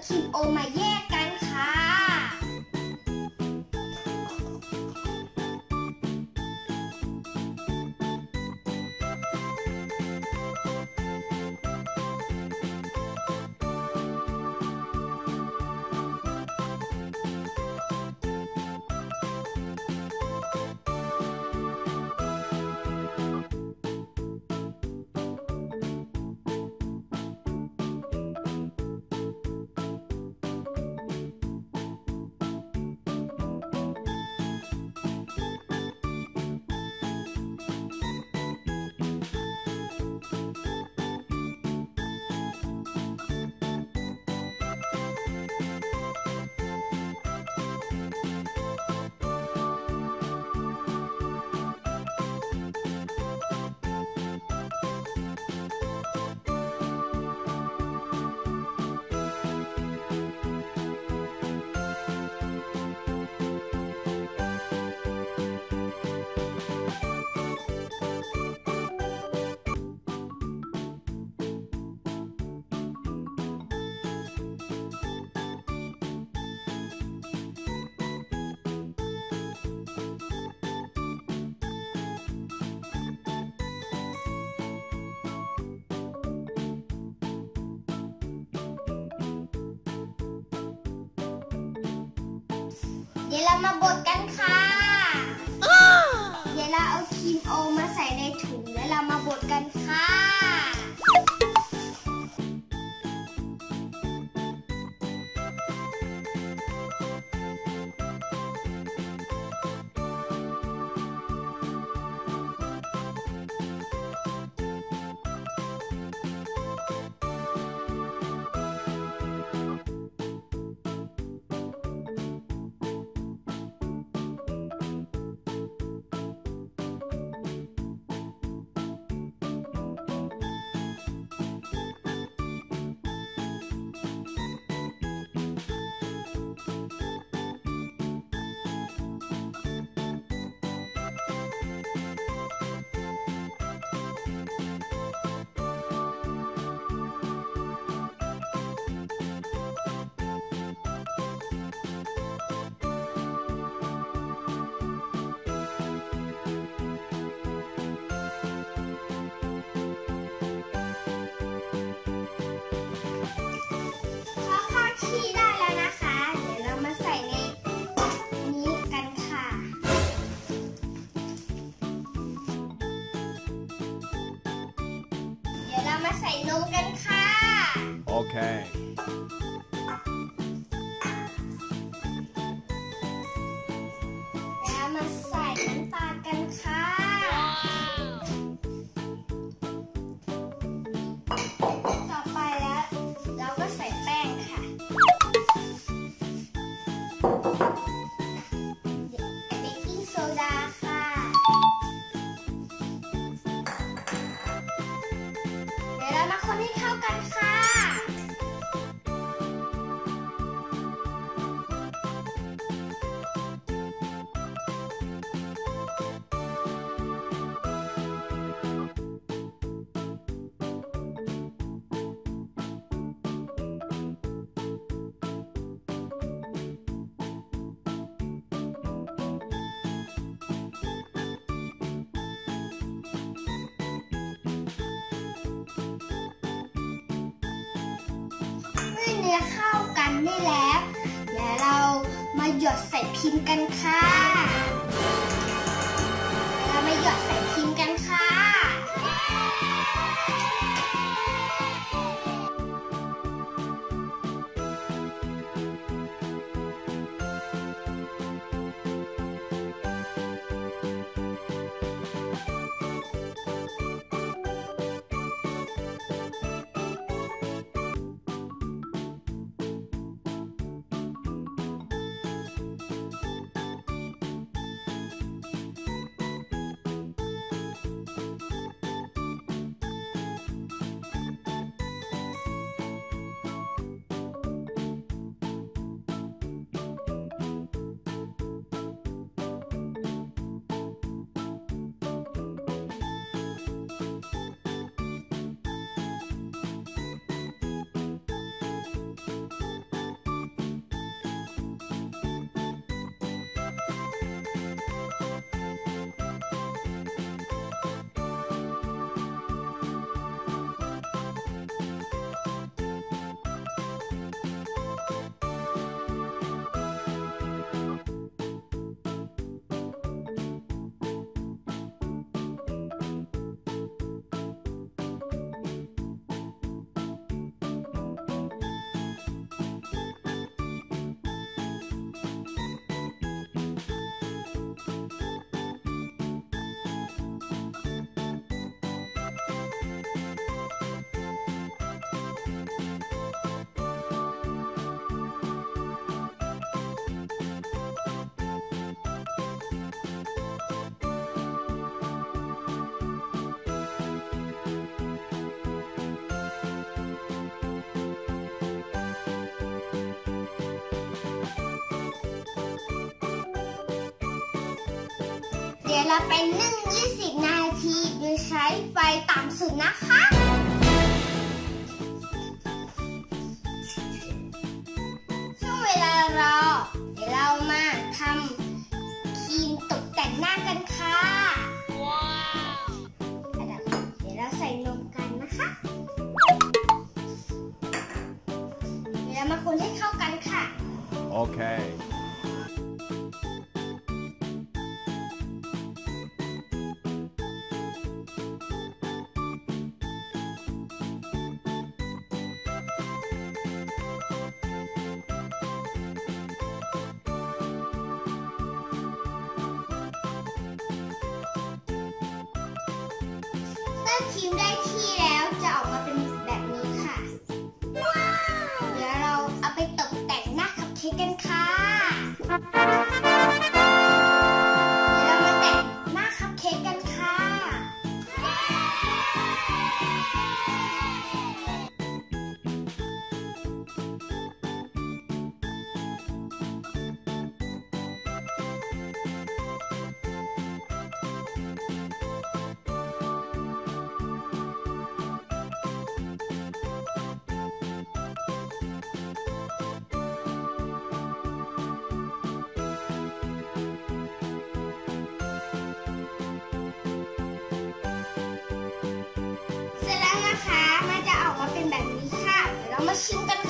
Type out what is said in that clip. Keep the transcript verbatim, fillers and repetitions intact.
ครีมโอมาแยกกันค่ะเดี๋ยวเรามาบดกันค่ะเดี๋ยวเราเอาครีมโอมาใส่ในถุงแล้วเรามาบดกันค่ะที่ได้แล้วนะคะเดี๋ยวเรามาใส่ในนี้กันค่ะเดี๋ยวเรามาใส่นมกันค่ะโอเคแล้วมาใส่น้ำตาลกันค่ะต่อไปแล้วเราก็ใส่แป้งค่ะเบกกิ้งโซดาค่ะเดี๋ยวเรามาคนให้เข้ากันค่ะเนื้อเข้ากันได้แล้วเดี๋ยวเรามาหยดใส่พิมพ์กันค่ะเรามาหยดใส่พิมพ์กันค่ะดี๋ยวเราไปนึ่งยี่สิบนาทีโดยใช้ไฟต่ำสุดนะคะช่วงเวลารอเดี๋ยวเรามาทำครีมตกแต่งหน้ากันค่ะว้าวเดี๋ยวเราใส่นมกันนะคะเดี๋ยวเรามาคนให้เข้ากันค่ะโอเคครีมได้ที่แล้วจะออกมาเป็นแบบนี้ค่ะว้าวเดี๋ยวเราเอาไปตกแต่งหน้าคัพเค้กกันค่ะเดี๋ยวเรามาแต่งหน้าคัพเค้กกันค่ะนะคะมันจะออกมาเป็นแบบนี้ค่ะเดี๋ยวเรามาชิมกัน